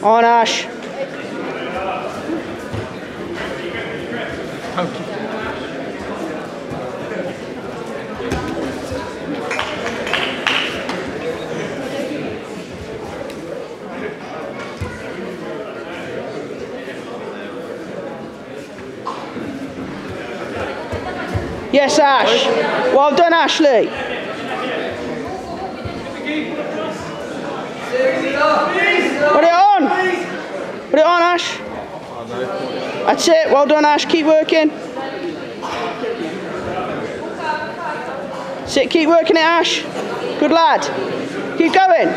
On, Ash. Yes, Ash. Well done, Ashley. Put it on. Put it on, Ash. That's it. Well done, Ash. Keep working. That's it. Keep working it, Ash. Good lad. Keep going.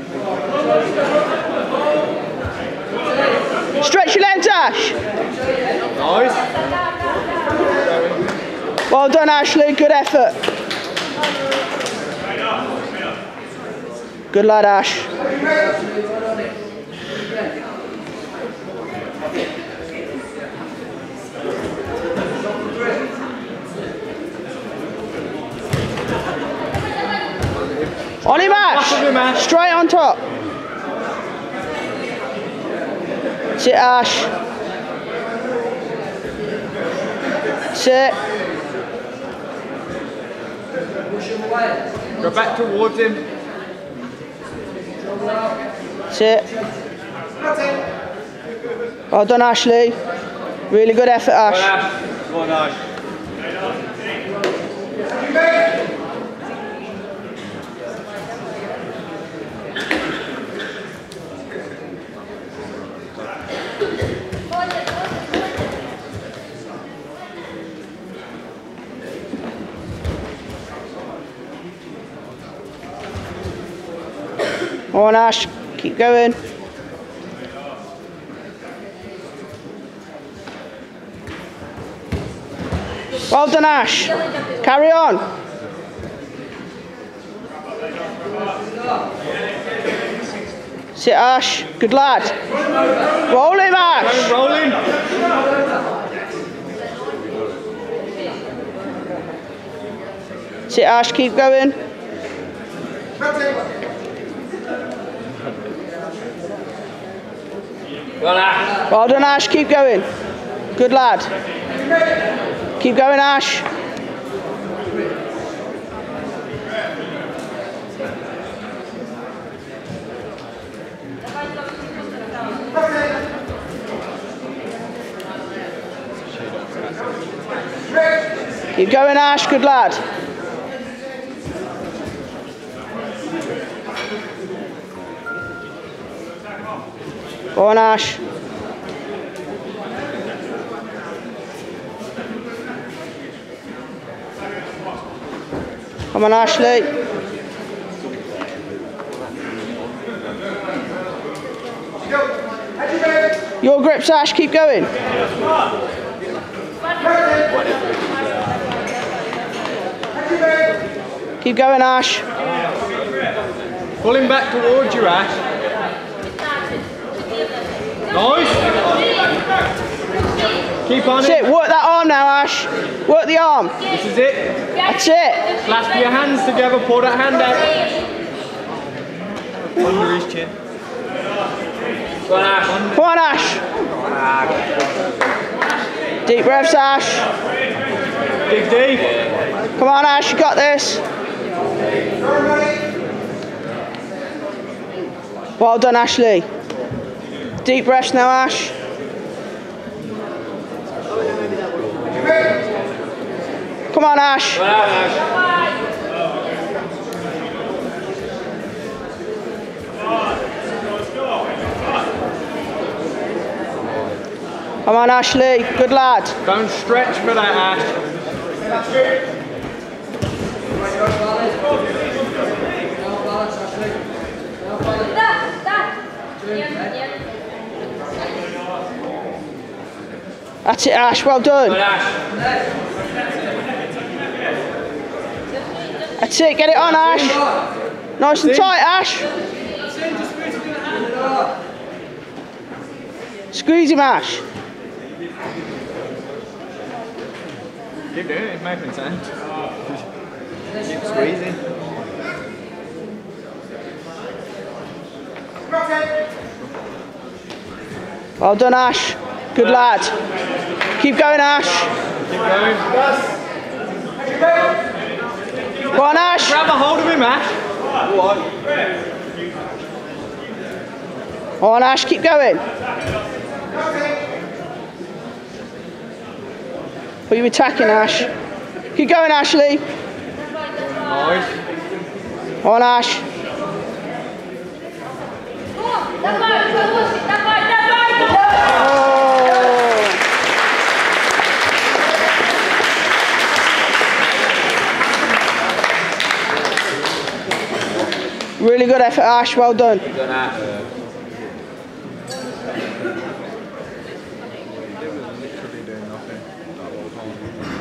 Stretch your legs, Ash. Nice. Well done, Ashley. Good effort. Good lad, Ash. On him, Ash. Straight on top. That's it, Ash. That's it. Go back towards him. That's it. Well done, Ashley. Really good effort, Ash. Go on, Ash. Come on, Ash. Keep going. Well done, Ash. Carry on. Sit, Ash. Good lad. Roll him, Ash. Roll him. Sit, Ash. Keep going. Well done, Ash. Keep going. Good lad. Keep going, Ash. Keep going, Ash. Good lad. Go on, Ash. Come on, Ashley. Your grips, Ash. Keep going. Keep going, Ash. Pull him back towards you, Ash. Nice. Keep on That's it. Work that arm now, Ash. Work the arm. This is it. That's it. Clasp your hands together. Pull that hand out. Under his chin. Go on, Ash. Come on, Ash. Deep breaths, Ash. Dig deep. Come on, Ash. You got this. Well done, Ashley. Deep breaths now, Ash. Come on, Ash. Go on, Ash. Come on, Ashley. Good lad. Don't stretch for that, Ash. That's it, Ash. Well done. Go on, Ash. That's it. Get it on, Ash. Nice and tight, Ash. Squeeze him, Ash. Keep doing it. It's making sense. Keep squeezing. Well done, Ash. Good lad. Keep going, Ash. Keep going. Go on, Ash. Grab a hold of him, Ash. Go on, Ash. Keep going. What are you attacking, Ash? Keep going, Ashley. Nice. Go on, Ash. Really good effort, Ash. Well done. Good done, Ash. Literally doing nothing that whole time.